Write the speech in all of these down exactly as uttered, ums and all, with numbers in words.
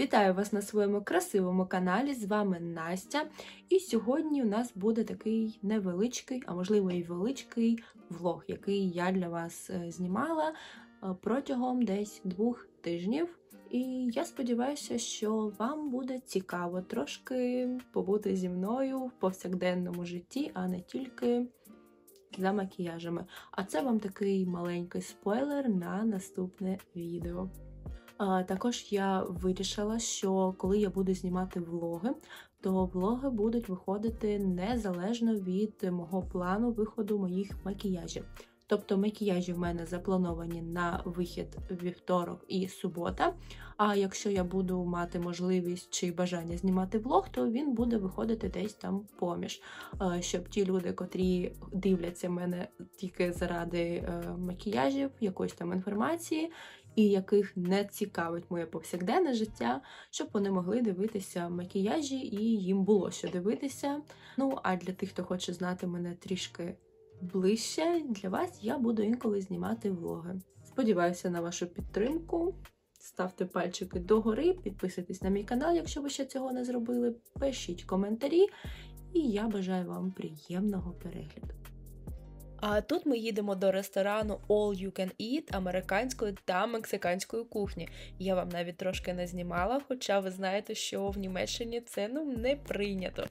Вітаю вас на своєму красивому каналі, з вами Настя. І сьогодні у нас буде такий невеличкий, а можливо і величкий влог, який я для вас знімала протягом десь двох тижнів. І я сподіваюся, що вам буде цікаво трошки побути зі мною в повсякденному житті, а не тільки за макіяжами. А це вам такий маленький спойлер на наступне відео. А також я вирішила, що коли я буду знімати влоги, то влоги будуть виходити незалежно від мого плану виходу моїх макіяжів. Тобто макіяжі в мене заплановані на вихід вівторок і субота, а якщо я буду мати можливість чи бажання знімати влог, то він буде виходити десь там поміж, щоб ті люди, котрі дивляться мене тільки заради макіяжів, якоїсь там інформації, і яких не цікавить моє повсякденне життя, щоб вони могли дивитися макіяжі і їм було що дивитися. Ну, а для тих, хто хоче знати мене трішки ближче, для вас я буду інколи знімати влоги. Сподіваюся на вашу підтримку. Ставте пальчики догори, підписуйтесь на мій канал, якщо ви ще цього не зробили, пишіть коментарі, і я бажаю вам приємного перегляду. А тут ми їдемо до ресторану All You Can Eat американської та мексиканської кухні. Я вам навіть трошки не знімала, хоча ви знаєте, що в Німеччині це ну не прийнято.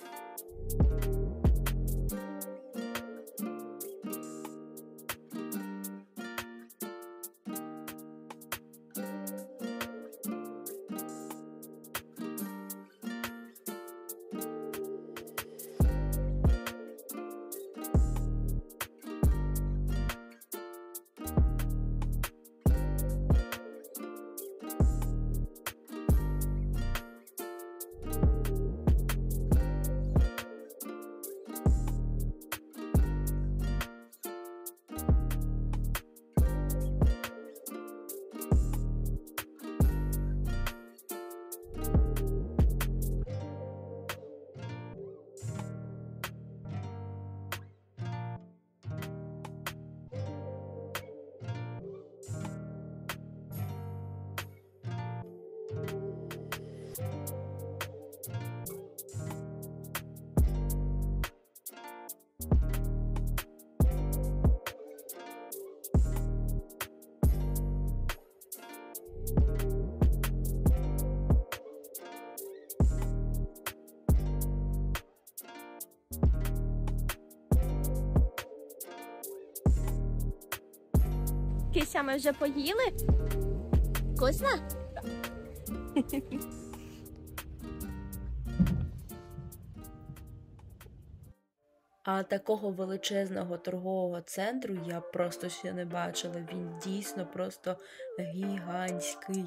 Кися, ми вже поїли? Вкусно? А такого величезного торгового центру я просто ще не бачила. Він дійсно просто гігантський.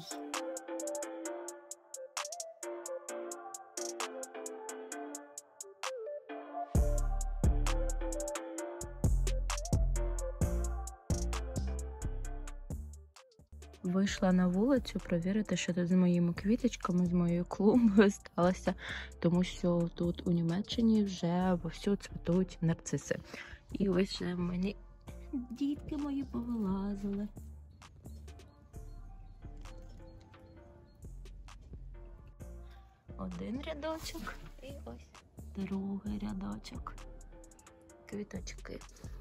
Вийшла на вулицю провірити, що тут з моїми квіточками, з моєю клумбою сталося, тому що тут у Німеччині вже вовсю цвітуть нарциси. І ось вже мені дітки мої повилазили. Один рядочок і ось другий рядочок. Квіточки.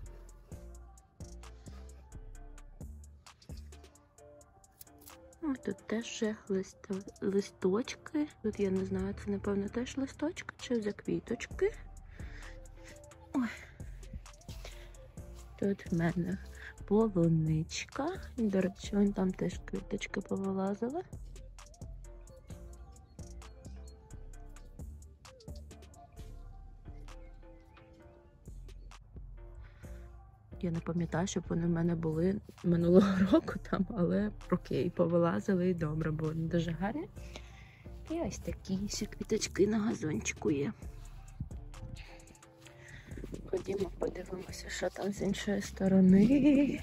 Тут теж ще лист... листочки. Тут я не знаю, це напевно теж листочки чи за квіточки. Ой. Тут в мене полуничка. І, до речі, вон там теж квіточки повилазили. Я не пам'ятаю, щоб вони в мене були минулого року там, але окей, повилазили і добре, бо вони дуже гарні. І ось такі ще квіточки на газончику є. Ходімо, подивимося, що там з іншої сторони.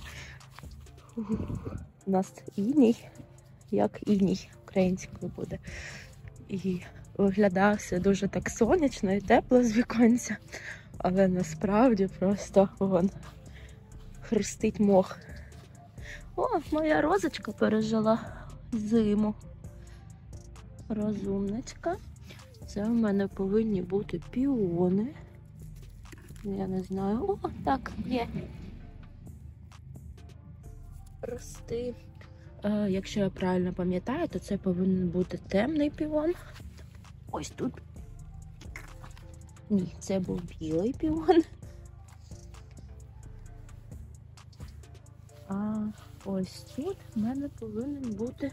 У нас іній, як іній українською буде. І виглядає все дуже так сонячно і тепло з віконця, але насправді просто вон хрустить мох. О, моя розочка пережила зиму. розумничка. Це в мене повинні бути піони. Я не знаю. О, так, є. Рости. Е, якщо я правильно пам'ятаю, то це повинен бути темний піон. Ось тут. Ні, це був білий піон. А ось тут в мене повинен бути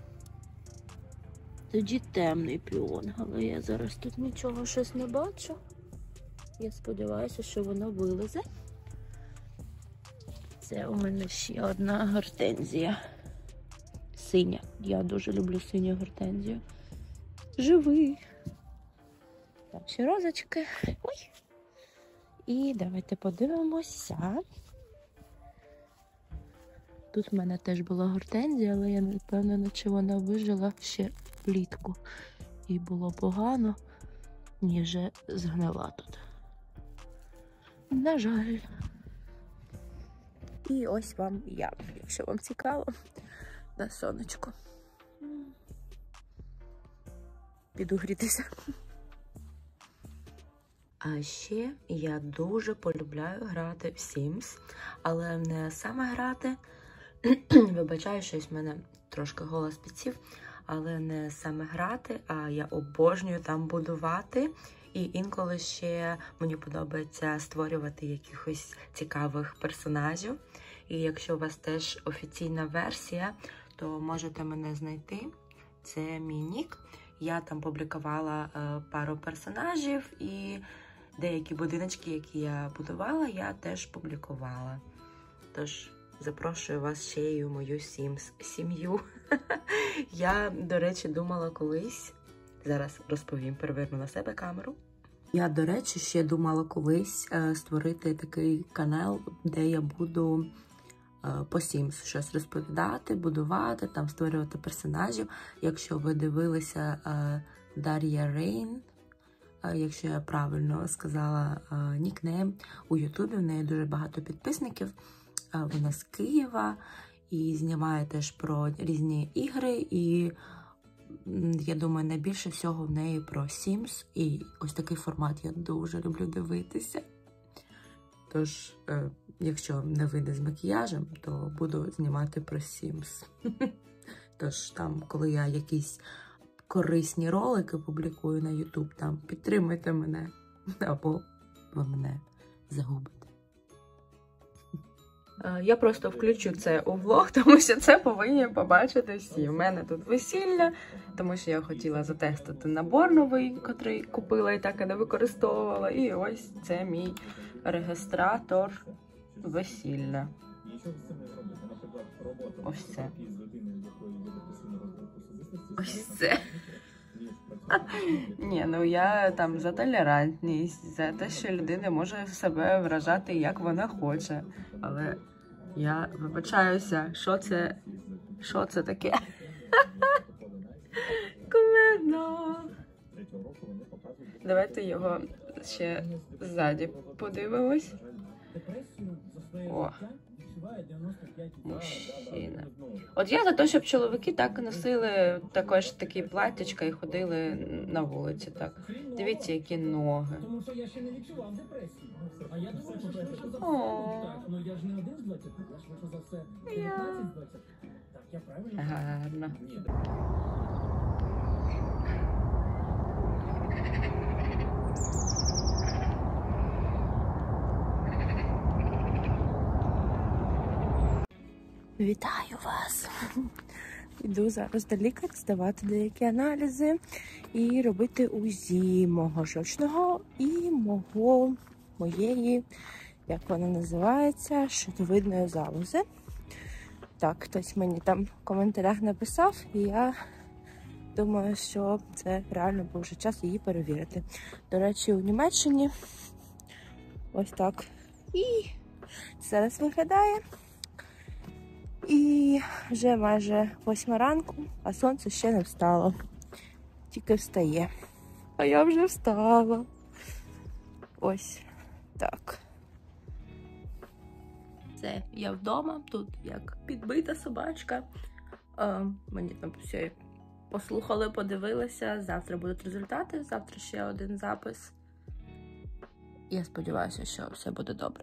тоді темний піон. Але я зараз тут нічого щось не бачу. Я сподіваюся, що воно вилезе. Це у мене ще одна гортензія. Синя. Я дуже люблю синю гортензію. Живий. Так, ще розочки. Ой. І давайте подивимося. Тут в мене теж була гортензія, але я не впевнена, чи вона вижила ще влітку. І було погано, ні, вже згнила тут. На жаль. І ось вам я, якщо вам цікаво, на сонечку. Піду грітися. А ще я дуже полюбляю грати в Sims, але не саме грати. Вибачаю, щось в мене трошки голос підсів, але не саме грати, а я обожнюю там будувати. І інколи ще мені подобається створювати якихось цікавих персонажів. І якщо у вас теж офіційна версія, то можете мене знайти. Це мій нік. Я там публікувала е, пару персонажів і деякі будиночки, які я будувала, я теж публікувала. Тож запрошую вас ще й у мою Sims сім'ю. Я, до речі, думала колись, зараз розповім, переверну на себе камеру. Я, до речі, ще думала колись е, створити такий канал, де я буду е, по Sims щось розповідати, будувати, там створювати персонажів. Якщо ви дивилися е, Дар'я Рейн, е, якщо я правильно сказала е, нікнейм, у Ютубі в неї дуже багато підписників. Е, вона з Києва і знімає теж про різні ігри, і я думаю, найбільше всього в неї про Sims, і ось такий формат я дуже люблю дивитися. Тож, е, якщо не вийде з макіяжем, то буду знімати про Sims. Тож, там, коли я якісь корисні ролики публікую на YouTube, там, підтримуйте мене, або ви мене загубите. Я просто включу це у влог, тому що це повинні побачити всі. У мене тут весілля, тому що я хотіла затестити набор новий, котрий купила і так і не використовувала. І ось це мій реєстратор весілля. Ось це. Ось це. Ні, ну я там за толерантність, за те, що людина може себе вражати, як вона хоче. Але я вибачаюся, що це, що це таке? Кумедно. Давайте його ще ззаді подивимось. О, мужчина. От я за те, щоб чоловіки так носили також такі платтячка і ходили на вулиці. Так. Дивіться, які ноги. Тому що я ще не відчував депресію. А я думаю, що швидше за все. О. Ну я ж не один з двадцяти, я швидше за все дев'ятнадцять з двадцяти. Так, я правильно? Гарно. Вітаю вас! Іду зараз до лікаря здавати деякі аналізи і робити УЗІ мого жовчного і мого, моєї, як вона називається, щитовидної залози. Так, хтось мені там в коментарях написав, і я думаю, що це реально був вже час її перевірити. До речі, у Німеччині ось так і зараз виглядає. І вже майже восьма ранку, а сонце ще не встало. Тільки встає. А я вже встала. Ось так. Це я вдома, тут як підбита собачка. А, мені там все послухали, подивилися. Завтра будуть результати, завтра ще один запис. Я сподіваюся, що все буде добре.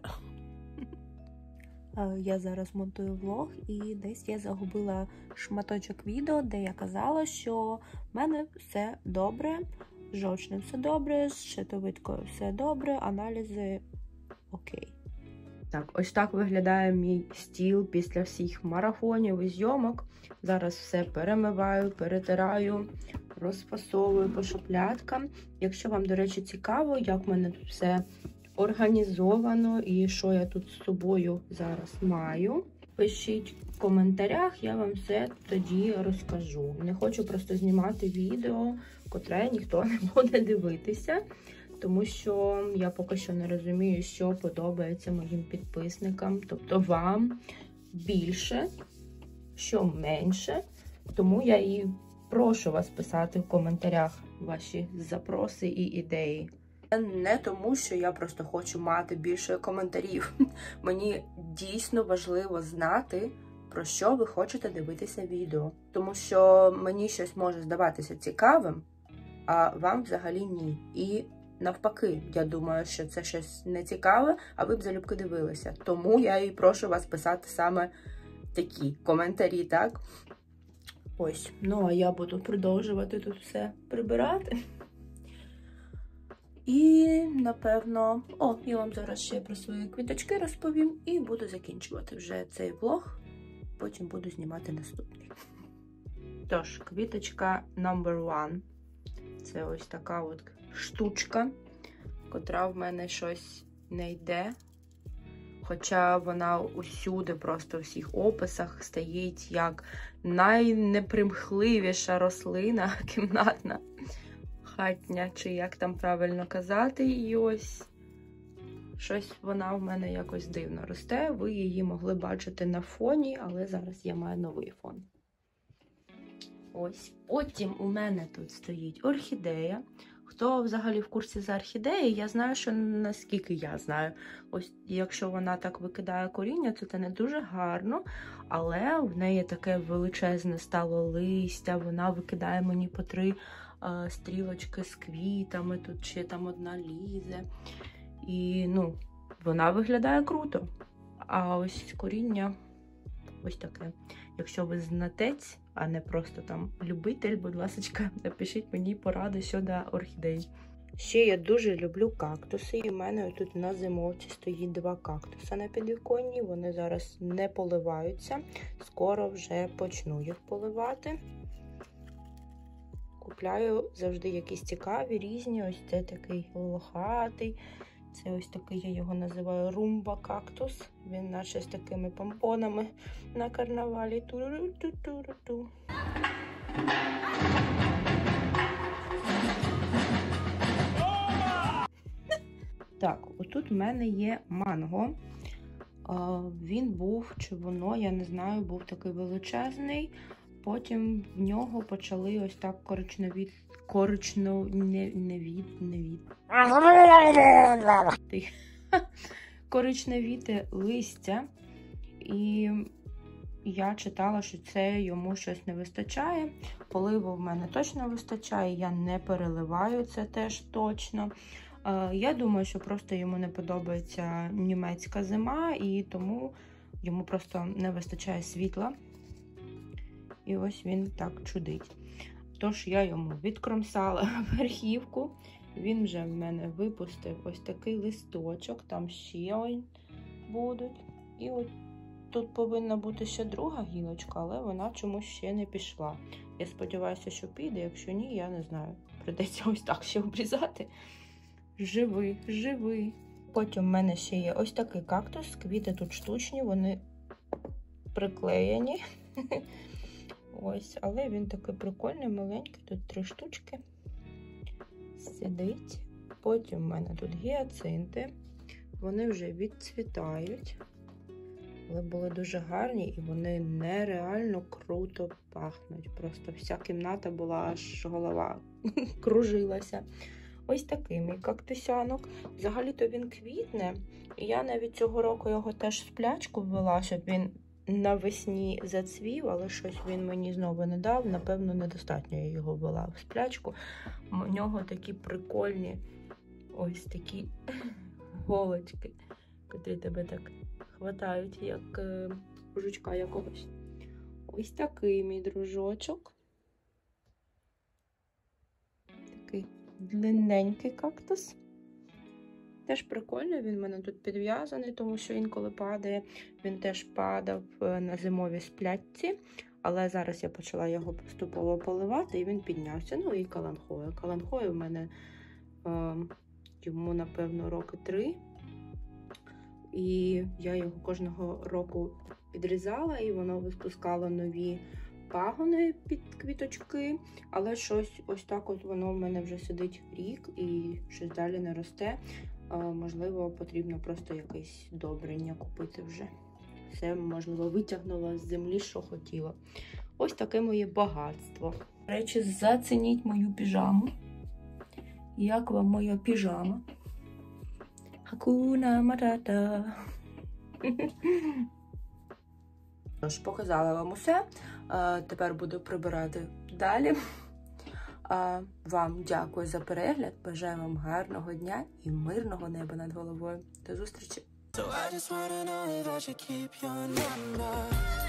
Я зараз монтую влог, і десь я загубила шматочок відео, де я казала, що в мене все добре, з жовчним все добре, з щитовидкою все добре, аналізи окей. Так, ось так виглядає мій стіл після всіх марафонів і зйомок. Зараз все перемиваю, перетираю, розфасовую по шухлядкам. Якщо вам, до речі, цікаво, як в мене тут все організовано і що я тут з собою зараз маю, пишіть в коментарях, я вам все тоді розкажу. Не хочу просто знімати відео, котре ніхто не буде дивитися, тому що я поки що не розумію, що подобається моїм підписникам, тобто вам більше, що менше. Тому я і прошу вас писати в коментарях ваші запроси і ідеї. Не тому, що я просто хочу мати більше коментарів. Мені дійсно важливо знати, про що ви хочете дивитися відео. Тому що мені щось може здаватися цікавим, а вам взагалі ні. І навпаки, я думаю, що це щось нецікаве, а ви б залюбки дивилися. Тому я і прошу вас писати саме такі коментарі, так? Ось. Ну, а я буду продовжувати тут все прибирати. І, напевно, о, я вам зараз ще про свої квіточки розповім і буду закінчувати вже цей влог. Потім буду знімати наступний. Тож, квіточка номер один. Це ось така от штучка, котра в мене щось не йде. Хоча вона усюди, просто у всіх описах стоїть як найнепримхливіша рослина кімнатна, хатня, чи як там правильно казати. І ось щось вона в мене якось дивно росте. Ви її могли бачити на фоні, але зараз я маю новий фон. Ось. Потім у мене тут стоїть орхідея. Хто взагалі в курсі за орхідеї, я знаю, що наскільки я знаю. Ось якщо вона так викидає коріння, то це не дуже гарно. Але в неї таке величезне стало листя, вона викидає мені по три е, стрілочки з квітами, тут ще там одна лізе. І, ну, вона виглядає круто. А ось коріння ось таке. Якщо ви знатець, а не просто там любитель, будь ласка, напишіть мені поради щодо орхідей. Ще я дуже люблю кактуси, і в мене тут на зимовці стоїть два кактуса на підвіконні. Вони зараз не поливаються, скоро вже почну їх поливати. Купляю завжди якісь цікаві, різні. Ось це такий лохатий. Це ось такий, я його називаю румба-кактус. Він наче з такими помпонами на карнавалі. Ту-ру-ту-ту-ру-ту. Так, отут в мене є манго. Він був, чи воно, я не знаю, був такий величезний. Потім в нього почали ось так коричневі, коричневі, не, не від, не від. коричневіте листя. І я читала, що це йому щось не вистачає. Поливу в мене точно вистачає, я не переливаю, це теж точно. Я думаю, що просто йому не подобається німецька зима, і тому йому просто не вистачає світла. І ось він так чудить. Тож я йому відкромсала верхівку. Він вже в мене випустив ось такий листочок. Там ще ось будуть. І от тут повинна бути ще друга гілочка, але вона чомусь ще не пішла. Я сподіваюся, що піде. Якщо ні, я не знаю. Придеться ось так ще обрізати. Живи, живи. Потім в мене ще є ось такий кактус. Квіти тут штучні, вони приклеєні. Ось, але він такий прикольний, маленький. Тут три штучки. Сидить. Потім в мене тут гіацинти. Вони вже відцвітають. Але були дуже гарні і вони нереально круто пахнуть. Просто вся кімната була, аж голова кружилася. Ось такий мій кактусянок. Взагалі-то він квітне. І я навіть цього року його теж в сплячку ввела, щоб він навесні зацвів, але щось він мені знову не дав. Напевно, недостатньо я його вела в сплячку. У нього такі прикольні ось такі голочки, котрі тебе так хватають, як е, жучка якогось. Ось такий мій дружочок. Такий длинненький кактус. Теж прикольно, він в мене тут підв'язаний, тому що інколи падає. Він теж падав на зимовій сплячці, але зараз я почала його поступово поливати, і він піднявся. Ну і каланхоя. Каланхоя в мене е, йому, напевно, роки три. І я його кожного року підрізала, і воно випускало нові пагони під квіточки, але щось ось так от воно в мене вже сидить рік і щось далі не росте. Можливо, потрібно просто якесь добрення купити вже. Все, можливо, витягнула з землі, що хотіла. Ось таке моє багатство. До речі, зацініть мою піжаму. Як вам моя піжама? Хакуна матата. Тож, показала вам усе. Тепер буду прибирати далі. Вам дякую за перегляд. Бажаю вам гарного дня і мирного неба над головою. До зустрічі! So I just wanna know if I should keep your number.